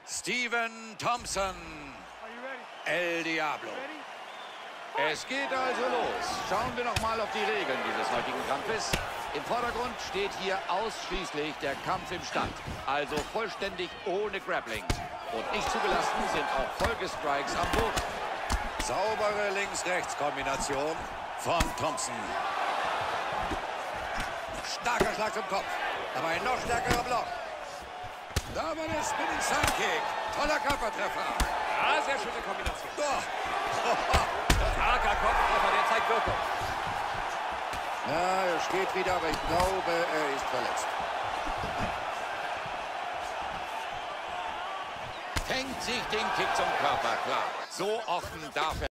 Thompson. El Diablo. Es geht also los. Schauen wir noch mal auf die Regeln dieses heutigen Kampfes. Im Vordergrund steht hier ausschließlich der Kampf im Stand. Also vollständig ohne Grappling. Und nicht zugelassen sind auch Folgestrikes am Boden. Saubere Links-Rechts-Kombination von Thompson. Starker Schlag zum Kopf. Aber ein noch stärkerer Block. Da war der Spinning Sidekick. Toller Körpertreffer. Ja, sehr schöne Kombination. Oh. Starker Kopftreffer, der zeigt Wirkung. Ja, er steht wieder, aber ich glaube, er ist verletzt. Fängt sich den Kick zum Körper klar. So offen darf er